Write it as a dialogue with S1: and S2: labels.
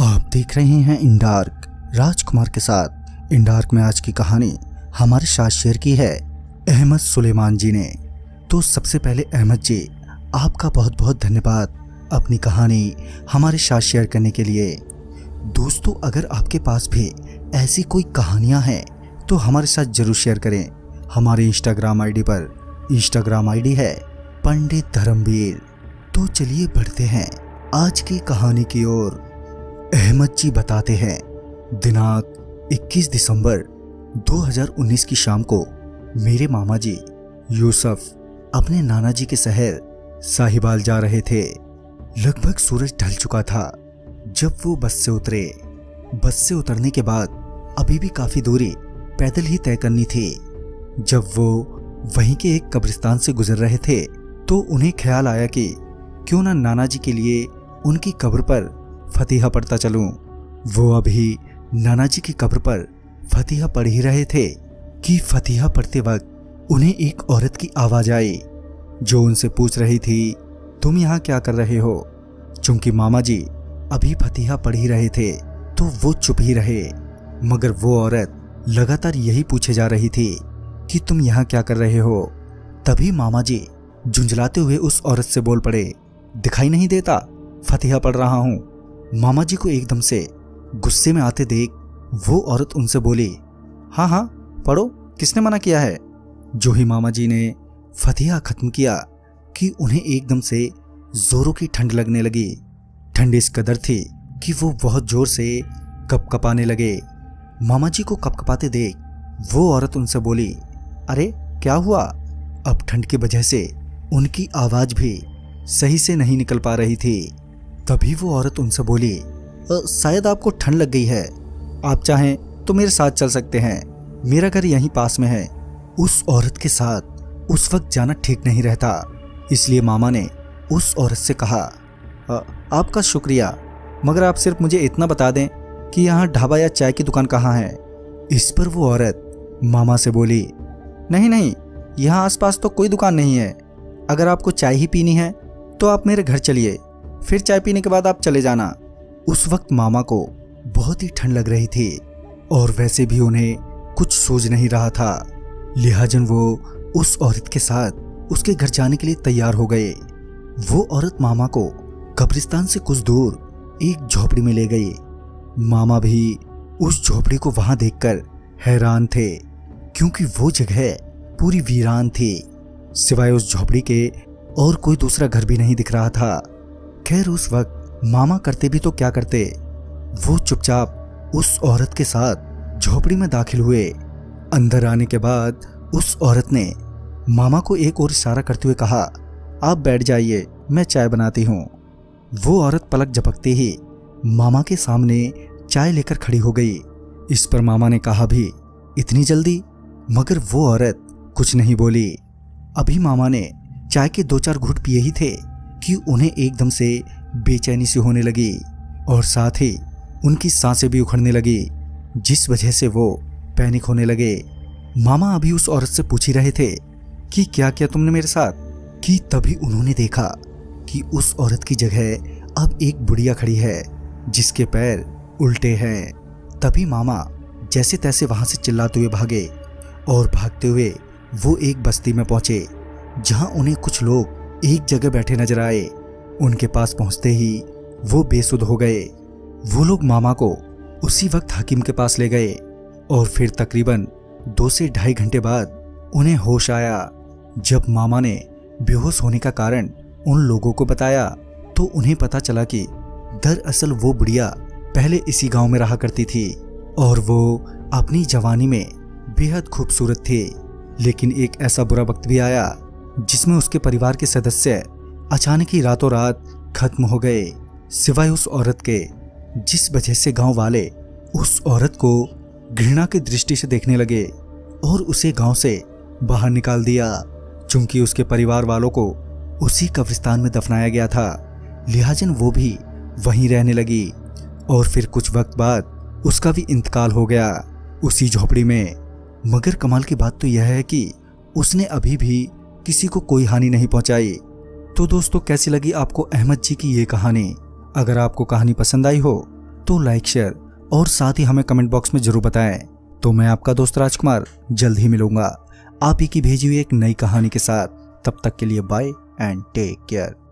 S1: आप देख रहे हैं इन डार्क राजकुमार के साथ। इन डार्क में आज की कहानी हमारे साथ शेयर की है अहमद सुलेमान जी ने। तो सबसे पहले अहमद जी, आपका बहुत बहुत धन्यवाद अपनी कहानी हमारे साथ शेयर करने के लिए। दोस्तों, अगर आपके पास भी ऐसी कोई कहानियां हैं तो हमारे साथ जरूर शेयर करें। हमारे इंस्टाग्राम आईडी पर इंस्टाग्राम आईडी है पंडित धर्मवीर। तो चलिए बढ़ते हैं आज की कहानी की ओर। अहमद जी बताते हैं, दिनांक 21 दिसंबर 2019 की शाम को मेरे मामा जी यूसुफ अपने नाना जी के शहर साहिवाल जा रहे थे। लगभग सूरज ढल चुका था जब वो बस से उतरे। बस से उतरने के बाद अभी भी काफी दूरी पैदल ही तय करनी थी। जब वो वहीं के एक कब्रिस्तान से गुजर रहे थे तो उन्हें ख्याल आया कि क्यों ना नाना जी के लिए उनकी कब्र पर फतिहा पढ़ता चलूं। वो अभी नाना जी की कब्र पर फतिहा पढ़ ही रहे थे कि फतिहा पढ़ते वक्त उन्हें एक औरत की आवाज आई जो उनसे पूछ रही थी, तुम यहाँ क्या कर रहे हो? चूंकि मामा जी अभी फतिहा पढ़ ही रहे थे तो वो चुप ही रहे, मगर वो औरत लगातार यही पूछे जा रही थी कि तुम यहाँ क्या कर रहे हो। तभी मामा जी झुंझलाते हुए उस औरत से बोल पड़े, दिखाई नहीं देता फतिहा पढ़ रहा हूँ। मामा जी को एकदम से गुस्से में आते देख वो औरत उनसे बोली, हाँ हाँ पढ़ो, किसने मना किया है। जो ही मामा जी ने फतिहा खत्म किया कि उन्हें एकदम से जोरों की ठंड लगने लगी। ठंड इस कदर थी कि वो बहुत जोर से कपकपाने लगे। मामा जी को कपकपाते देख वो औरत उनसे बोली, अरे क्या हुआ? अब ठंड की वजह से उनकी आवाज भी सही से नहीं निकल पा रही थी। तभी वो औरत उनसे बोली, शायद आपको ठंड लग गई है, आप चाहें तो मेरे साथ चल सकते हैं, मेरा घर यहीं पास में है। उस औरत के साथ उस वक्त जाना ठीक नहीं रहता, इसलिए मामा ने उस औरत से कहा, आपका शुक्रिया, मगर आप सिर्फ मुझे इतना बता दें कि यहाँ ढाबा या चाय की दुकान कहाँ है। इस पर वो औरत मामा से बोली, नहीं नहीं, यहाँ आसपास तो कोई दुकान नहीं है। अगर आपको चाय ही पीनी है तो आप मेरे घर चलिए, फिर चाय पीने के बाद आप चले जाना। उस वक्त मामा को बहुत ही ठंड लग रही थी और वैसे भी उन्हें कुछ सूझ नहीं रहा था, लिहाजन वो उस औरत के साथ उसके घर जाने के लिए तैयार हो गए। वो औरत मामा को कब्रिस्तान से कुछ दूर एक झोपड़ी में ले गई। मामा भी उस झोपड़ी को वहां देखकर हैरान थे, क्योंकि वो जगह पूरी वीरान थी, सिवाय उस झोपड़ी के और कोई दूसरा घर भी नहीं दिख रहा था। खैर, उस वक्त मामा करते भी तो क्या करते, वो चुपचाप उस औरत के साथ झोपड़ी में दाखिल हुए। अंदर आने के बाद उस औरत ने मामा को एक और इशारा करते हुए कहा, आप बैठ जाइए, मैं चाय बनाती हूँ। वो औरत पलक झपकते ही मामा के सामने चाय लेकर खड़ी हो गई। इस पर मामा ने कहा, भी इतनी जल्दी? मगर वो औरत कुछ नहीं बोली। अभी मामा ने चाय के 2-4 घूंट पिए ही थे कि उन्हें एकदम से बेचैनी सी होने लगी और साथ ही उनकी सांसें भी उखड़ने लगी, जिस वजह से वो पैनिक होने लगे। मामा अभी उस औरत से पूछ ही रहे थे कि क्या किया तुमने मेरे साथ, कि तभी उन्होंने देखा कि उस औरत की जगह अब एक बुढ़िया खड़ी है जिसके पैर उल्टे हैं। तभी मामा जैसे तैसे वहां से चिल्लाते हुए भागे और भागते हुए वो एक बस्ती में पहुंचे जहां उन्हें कुछ लोग एक जगह बैठे नजर आए। उनके पास पहुंचते ही वो बेसुध हो गए। वो लोग मामा को उसी वक्त हकीम के पास ले गए और फिर तकरीबन 2 से ढाई घंटे बाद उन्हें होश आया। जब मामा ने बेहोश होने का कारण उन लोगों को बताया तो उन्हें पता चला कि दरअसल वो बुढ़िया पहले इसी गांव में रहा करती थी और वो अपनी जवानी में बेहद खूबसूरत थी। लेकिन एक ऐसा बुरा वक्त भी आया जिसमें उसके परिवार के सदस्य अचानक ही रातों रात खत्म हो गए, सिवाय उस औरत के, जिस वजह से गांव वाले उस औरत को घृणा की दृष्टि से देखने लगे और उसे गांव से बाहर निकाल दिया। चूंकि उसके परिवार वालों को उसी कब्रिस्तान में दफनाया गया था, लिहाजन वो भी वहीं रहने लगी और फिर कुछ वक्त बाद उसका भी इंतकाल हो गया उसी झोपड़ी में। मगर कमाल की बात तो यह है कि उसने अभी भी किसी को कोई हानि नहीं पहुंचाई। तो दोस्तों, कैसी लगी आपको अहमद जी की ये कहानी? अगर आपको कहानी पसंद आई हो तो लाइक, शेयर और साथ ही हमें कमेंट बॉक्स में जरूर बताएं। तो मैं आपका दोस्त राजकुमार जल्द ही मिलूंगा आप ही की भेजी हुई एक नई कहानी के साथ। तब तक के लिए बाय एंड टेक केयर।